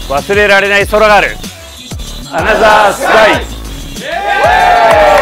忘れられない空があるアナザースカイ。